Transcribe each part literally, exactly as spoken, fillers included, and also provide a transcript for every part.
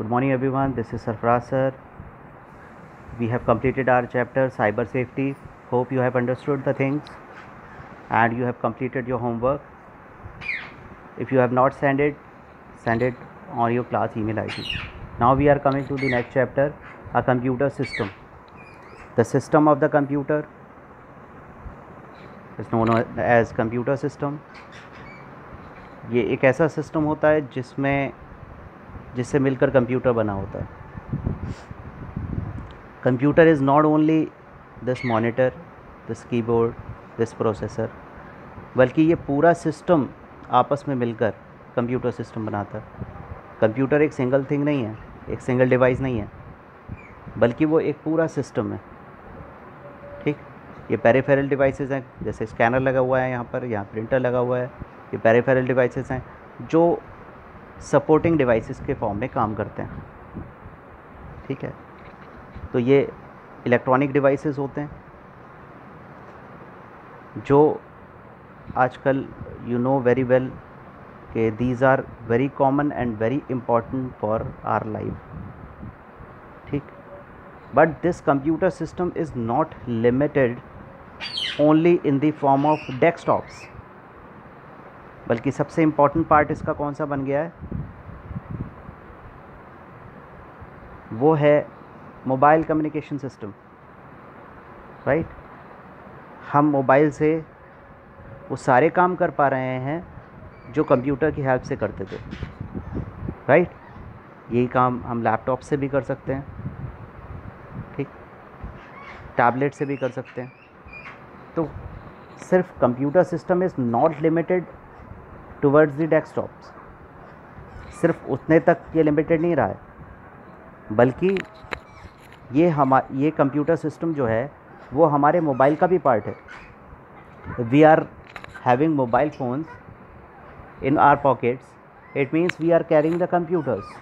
Good morning everyone, this is Sarfraz sir. We have completed our chapter cyber safety. Hope you have understood the things and you have completed your homework. If you have not sent it, send it on your class email I D. Now we are coming to the next chapter, a computer system. The system of the computer is known as computer system. ये एक ऐसा system होता है जिसमें जिससे मिलकर computer बना होता है. Computer is not only this monitor, this keyboard, this processor, बल्कि ये पूरा सिस्टम आपस में मिलकर कंप्यूटर सिस्टम बनाता है. कंप्यूटर एक सिंगल थिंग नहीं है, एक सिंगल डिवाइस नहीं है, बल्कि वो एक पूरा सिस्टम है. ठीक, ये पेरिफेरल डिवाइसेस हैं, जैसे स्कैनर लगा हुआ है यहाँ पर, यहाँ प्रिंटर लगा हुआ है. ये पेरिफेरल डिवाइसेस हैं जो सपोर्टिंग डिवाइसेस के फॉर्म में काम करते हैं. ठीक है, तो ये इलेक्ट्रॉनिक डिवाइसेस होते हैं जो आजकल यू नो वेरी वेल कि these are very common and very important for our life. ठीक, but this computer system is not limited only in the form of desktops, बल्कि सबसे इम्पॉर्टेंट पार्ट इसका कौन सा बन गया है, वो है मोबाइल कम्युनिकेशन सिस्टम. राइट, हम मोबाइल से वो सारे काम कर पा रहे हैं जो कंप्यूटर की हेल्प से करते थे. राइट, यही काम हम लैपटॉप से भी कर सकते हैं. ठीक, टैबलेट से भी कर सकते हैं. तो सिर्फ computer system is not limited towards the desktops. सिर्फ उतने तक ये लिमिटेड नहीं रहा है, बल्कि ये हमा ये कंप्यूटर सिस्टम जो है वो हमारे मोबाइल का भी पार्ट है. We are having mobile phones in our pockets, it means we are carrying the computers.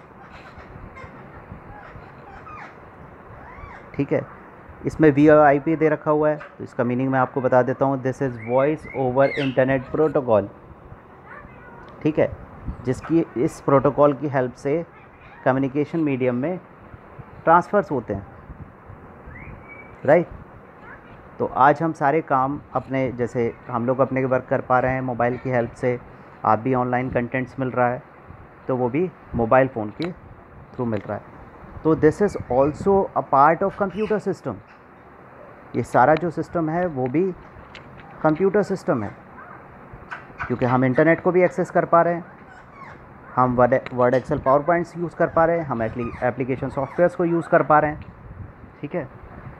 ठीक है, इसमें वी आई पी दे रखा हुआ है, तो इसका मीनिंग मैं आपको बता देता हूँ. This is voice over internet protocol. ठीक है, जिसकी इस प्रोटोकॉल की हेल्प से कम्युनिकेशन मीडियम में ट्रांसफ़र्स होते हैं. राइट, तो आज हम सारे काम अपने, जैसे हम लोग अपने वर्क कर पा रहे हैं मोबाइल की हेल्प से, आप भी ऑनलाइन कंटेंट्स मिल रहा है तो वो भी मोबाइल फ़ोन के थ्रू मिल रहा है. तो this is also a part of computer system. ये सारा जो सिस्टम है वो भी कंप्यूटर सिस्टम है, क्योंकि हम इंटरनेट को भी एक्सेस कर पा रहे हैं, हम word word excel power points use कर पा रहे हैं, हम एप्लीकेशन सॉफ्टवेयर्स को यूज़ कर पा रहे हैं. ठीक है,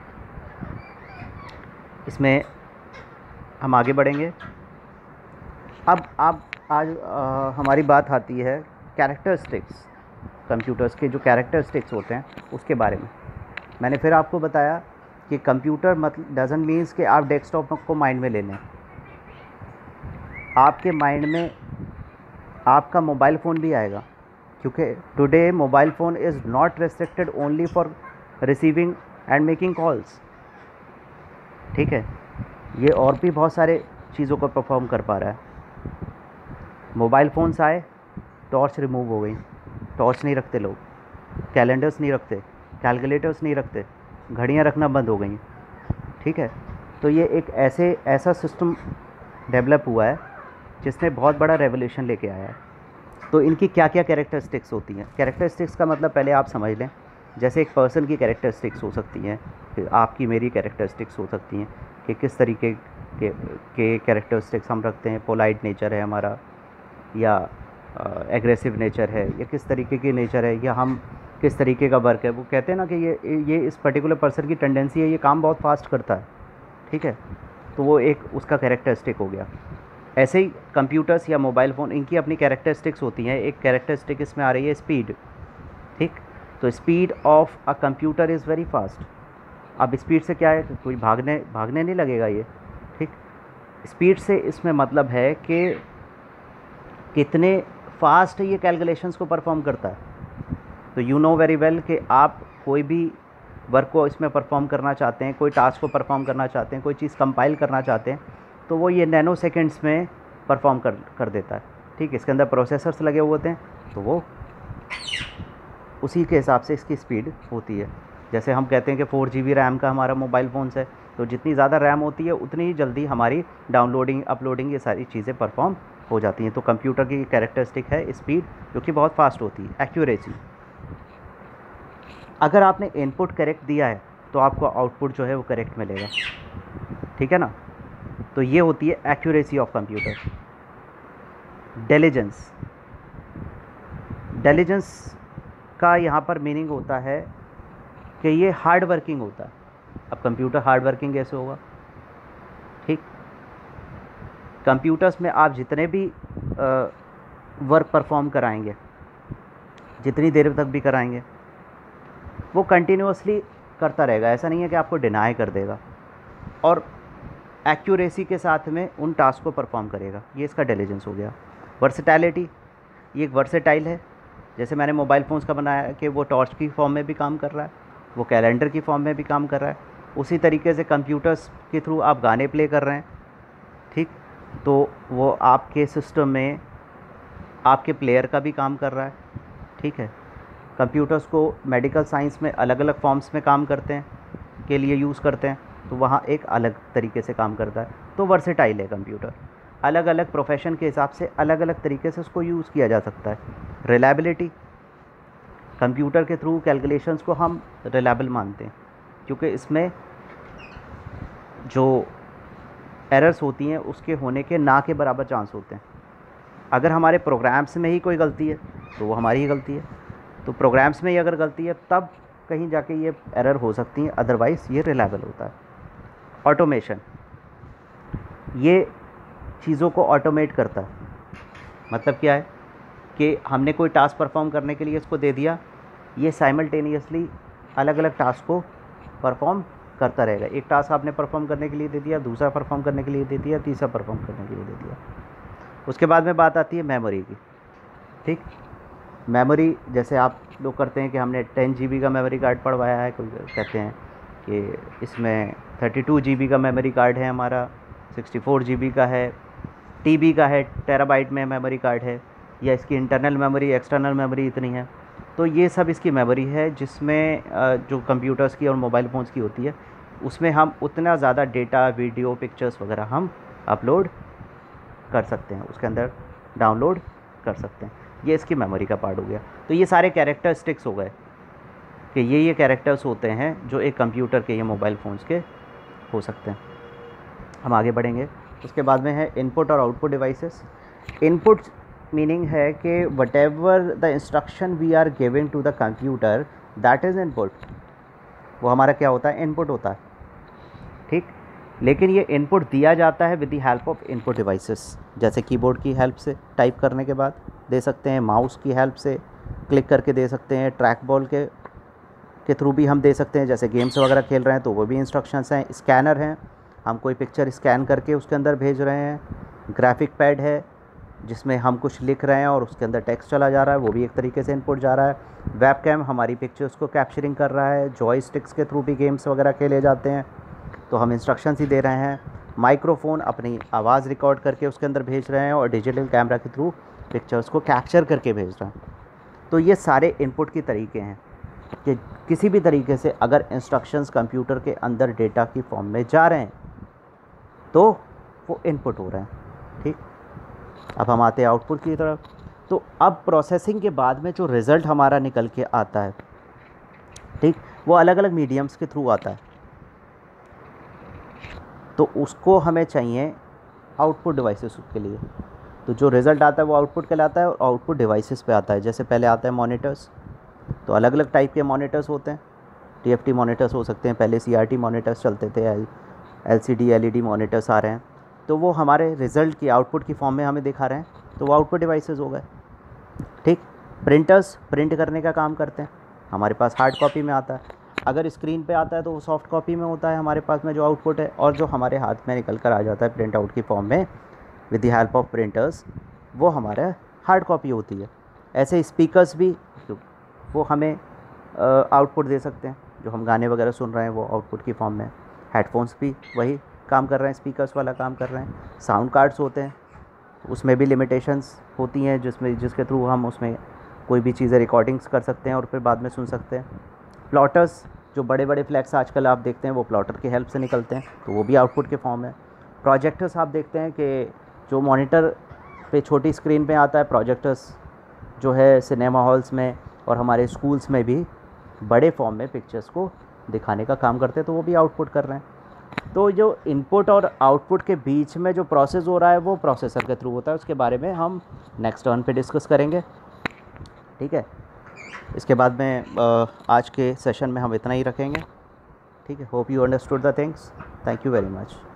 इसमें हम आगे बढ़ेंगे. अब आप आज आ, हमारी बात आती है कैरेक्टरिस्टिक्स, कंप्यूटर्स के जो कैरेक्टरिस्टिक्स होते हैं उसके बारे में. मैंने फिर आपको बताया कि कंप्यूटर मतलब डजंट मीन्स कि आप डेस्कटॉप को माइंड में ले लें. आपके माइंड में आपका मोबाइल फ़ोन भी आएगा, क्योंकि today mobile phone is not restricted only for receiving and making calls. ठीक है, ये और भी बहुत सारे चीज़ों को परफॉर्म कर पा रहा है. मोबाइल फ़ोन्स आए, टॉर्च रिमूव हो गई, टॉर्च नहीं रखते लोग, कैलेंडर्स नहीं रखते, कैलकुलेटर्स नहीं रखते, घड़ियाँ रखना बंद हो गई. ठीक है, तो ये एक ऐसे ऐसा सिस्टम डेवलप हुआ है जिसने बहुत बड़ा रेवोल्यूशन लेके आया है. तो इनकी क्या क्या कैरेक्टरिस्टिक्स होती हैं. कैरेक्टरिस्टिक्स का मतलब पहले आप समझ लें. जैसे एक पर्सन की कैरेक्टरिस्टिक्स हो सकती हैं, फिर आपकी मेरी कैरेक्टरिस्टिक्स हो सकती हैं कि किस तरीके के के कैरेक्टरिस्टिक्स हम रखते हैं. पोलाइट नेचर है हमारा, या एग्रेसिव नेचर है, या किस तरीके की नेचर है, या हम किस तरीके का वर्क है. वो कहते हैं ना कि ये ये इस पर्टिकुलर पर्सन की टेंडेंसी है, ये काम बहुत फास्ट करता है. ठीक है, तो वो एक उसका कैरेक्टरिस्टिक हो गया. ऐसे ही कंप्यूटर्स या मोबाइल फ़ोन, इनकी अपनी कैरेक्टरिस्टिक्स होती हैं. एक कैरेक्टरिस्टिक इसमें आ रही है स्पीड. ठीक, तो speed of a computer is very fast. अब स्पीड से क्या है, कोई भागने भागने नहीं लगेगा ये. ठीक, स्पीड से इसमें मतलब है कि कितने फास्ट ये कैलकुलेशंस को परफॉर्म करता है. तो यू नो वेरी वेल कि आप कोई भी वर्क को इसमें परफॉर्म करना चाहते हैं, कोई टास्क को परफॉर्म करना चाहते हैं, कोई चीज़ कंपाइल करना चाहते हैं, तो वो ये नैनो सेकेंड्स में परफॉर्म कर कर देता है. ठीक, इसके अंदर प्रोसेसर्स लगे हुए होते हैं, तो वो उसी के हिसाब से इसकी स्पीड होती है। जैसे हम कहते हैं कि फोर जी बी रैम का हमारा मोबाइल फ़ोन्स है, तो जितनी ज़्यादा रैम होती है उतनी ही जल्दी हमारी डाउनलोडिंग अपलोडिंग ये सारी चीज़ें परफॉर्म हो जाती हैं। तो कंप्यूटर की कैरेक्टरिस्टिक है स्पीड, जो कि बहुत फास्ट होती है। एक्यूरेसी, अगर आपने इनपुट करेक्ट दिया है तो आपको आउटपुट जो है वो करेक्ट मिलेगा, ठीक है ना। तो ये होती है accuracy of computer. Diligence, diligence का यहाँ पर मीनिंग होता है कि ये हार्ड वर्किंग होता है। अब कंप्यूटर हार्ड वर्किंग कैसे होगा, ठीक। कंप्यूटर्स में आप जितने भी वर्क परफॉर्म कराएंगे, जितनी देर तक भी कराएंगे, वो कंटिन्यूअसली करता रहेगा। ऐसा नहीं है कि आपको डिनाई कर देगा, और एक्यूरेसी के साथ में उन टास्क को परफॉर्म करेगा। ये इसका डिलीजेंस हो गया। वर्सेटैलिटी, ये एक वर्सेटाइल है। जैसे मैंने मोबाइल फ़ोन्स का बनाया कि वो टॉर्च की फॉर्म में भी काम कर रहा है, वो कैलेंडर की फॉर्म में भी काम कर रहा है। उसी तरीके से कंप्यूटर्स के थ्रू आप गाने प्ले कर रहे हैं, ठीक, तो वो आपके सिस्टम में आपके प्लेयर का भी काम कर रहा है, ठीक है। कंप्यूटर्स को मेडिकल साइंस में अलग अलग फॉर्म्स में काम करते हैं के लिए यूज़ करते हैं, तो वहाँ एक अलग तरीके से काम करता है। तो वर्सेटाइल है कंप्यूटर, अलग अलग प्रोफेशन के हिसाब से अलग अलग तरीके से उसको यूज़ किया जा सकता है। रिलायबिलिटी, कंप्यूटर के थ्रू कैलकुलेशंस को हम रिलायबल मानते हैं, क्योंकि इसमें जो एरर्स होती हैं उसके होने के ना के बराबर चांस होते हैं। अगर हमारे प्रोग्राम्स में ही कोई गलती है तो वो हमारी ही गलती है, तो प्रोग्राम्स में ही अगर गलती है तब कहीं जाके ये एरर हो सकती है, अदरवाइज़ ये रिलायबल होता है। ऑटोमेशन, ये चीज़ों को ऑटोमेट करता है। मतलब क्या है कि हमने कोई टास्क परफॉर्म करने के लिए इसको दे दिया, ये साइमल्टेनियसली अलग अलग टास्क को परफॉर्म करता रहेगा। एक टास्क आपने परफॉर्म करने के लिए दे दिया, दूसरा परफॉर्म करने के लिए दे दिया, तीसरा परफॉर्म करने के लिए दे दिया। उसके बाद में बात आती है मेमोरी की, ठीक। मेमोरी जैसे आप लोग करते हैं कि हमने टेन जी बी का मेमोरी कार्ड पढ़वाया है, कोई कहते हैं कि इसमें थर्टी टू जी बी का मेमोरी कार्ड है हमारा, सिक्सटी फोर जी बी का है, टी बी का है, टेराबाइट में मेमोरी कार्ड है, या इसकी इंटरनल मेमोरी एक्सटर्नल मेमोरी इतनी है। तो ये सब इसकी मेमोरी है, जिसमें जो कंप्यूटर्स की और मोबाइल फ़ोन्स की होती है, उसमें हम उतना ज़्यादा डेटा, वीडियो, पिक्चर्स वगैरह हम अपलोड कर सकते हैं, उसके अंदर डाउनलोड कर सकते हैं। ये इसकी मेमोरी का पार्ट हो गया। तो ये सारे कैरेक्टरिस्टिक्स हो गए कि ये ये कैरेक्टर्स होते हैं जो एक कंप्यूटर के, ये मोबाइल फ़ोन्स के हो सकते हैं। हम आगे बढ़ेंगे। उसके बाद में है इनपुट और आउटपुट डिवाइसेस। इनपुट मीनिंग है कि whatever the instruction we are giving to the computer, that is input. वो हमारा क्या होता है, इनपुट होता है, ठीक। लेकिन ये इनपुट दिया जाता है with the help of input devices. जैसे कीबोर्ड की हेल्प से टाइप करने के बाद दे सकते हैं, माउस की हेल्प से क्लिक करके दे सकते हैं, ट्रैक बॉल के के थ्रू भी हम दे सकते हैं। जैसे गेम्स वगैरह खेल रहे हैं तो वो भी इंस्ट्रक्शंस हैं। स्कैनर हैं, हम कोई पिक्चर स्कैन करके उसके अंदर भेज रहे हैं। ग्राफिक पैड है जिसमें हम कुछ लिख रहे हैं और उसके अंदर टेक्स्ट चला जा रहा है, वो भी एक तरीके से इनपुट जा रहा है। वेबकैम हमारी पिक्चर्स को कैप्चरिंग कर रहा है। जॉयस्टिक्स के थ्रू भी गेम्स वगैरह खेले जाते हैं, तो हम इंस्ट्रक्शंस ही दे रहे हैं। माइक्रोफोन अपनी आवाज़ रिकॉर्ड करके उसके अंदर भेज रहे हैं, और डिजिटल कैमरा के थ्रू पिक्चर्स को कैप्चर करके भेज रहे हैं। तो ये सारे इनपुट के तरीके हैं कि किसी भी तरीके से अगर इंस्ट्रक्शंस कंप्यूटर के अंदर डेटा की फॉर्म में जा रहे हैं तो वो इनपुट हो रहे हैं, ठीक। अब हम आते हैं आउटपुट की तरफ। तो अब प्रोसेसिंग के बाद में जो रिज़ल्ट हमारा निकल के आता है, ठीक, वो अलग अलग मीडियम्स के थ्रू आता है। तो उसको हमें चाहिए आउटपुट डिवाइसेस के लिए। तो जो रिज़ल्ट आता है वो आउटपुट कहलाता है, और आउटपुट डिवाइसेस पे आता है। जैसे पहले आता है मॉनिटर्स, तो अलग अलग टाइप के मॉनिटर्स होते हैं। टीएफटी मॉनिटर्स हो सकते हैं, पहले सीआरटी मॉनिटर्स चलते थे, एल एलसीडी एलईडी मॉनिटर्स आ रहे हैं। तो वो हमारे रिज़ल्ट की आउटपुट की फॉर्म में हमें दिखा रहे हैं, तो वो आउटपुट डिवाइसेस हो गए, ठीक। प्रिंटर्स प्रिंट करने का काम करते हैं, हमारे पास हार्ड कॉपी में आता है। अगर स्क्रीन पे आता है तो वो सॉफ्ट कॉपी में होता है हमारे पास में जो आउटपुट है, और जो हमारे हाथ में निकल कर आ जाता है प्रिंट आउट की फॉर्म में with the help of printers, वो हमारा हार्ड कॉपी होती है। ऐसे स्पीकर्स भी वो हमें आउटपुट दे सकते हैं, जो हम गाने वगैरह सुन रहे हैं वो आउटपुट की फॉर्म में। हेडफोन्स भी वही काम कर रहे हैं, स्पीकर्स वाला काम कर रहे हैं। साउंड कार्ड्स होते हैं, उसमें भी लिमिटेशंस होती हैं, जिसमें जिसके थ्रू हम उसमें कोई भी चीज़ें रिकॉर्डिंग्स कर सकते हैं और फिर बाद में सुन सकते हैं। प्लॉटर्स, जो बड़े बड़े फ्लैग्स आजकल आप देखते हैं वो प्लॉटर की हेल्प से निकलते हैं, तो वो भी आउटपुट के फॉर्म है। प्रोजेक्टर्स आप देखते हैं कि जो मॉनिटर पे छोटी स्क्रीन पे आता है, प्रोजेक्टर्स जो है सिनेमा हॉल्स में और हमारे स्कूल्स में भी बड़े फॉर्म में पिक्चर्स को दिखाने का काम करते हैं, तो वो भी आउटपुट कर रहे हैं। तो जो इनपुट और आउटपुट के बीच में जो प्रोसेस हो रहा है वो प्रोसेसर के थ्रू होता है, उसके बारे में हम नेक्स्ट टर्न पे डिस्कस करेंगे, ठीक है। इसके बाद में आज के सेशन में हम इतना ही रखेंगे, ठीक है। Hope you understood the things. Thank you very much.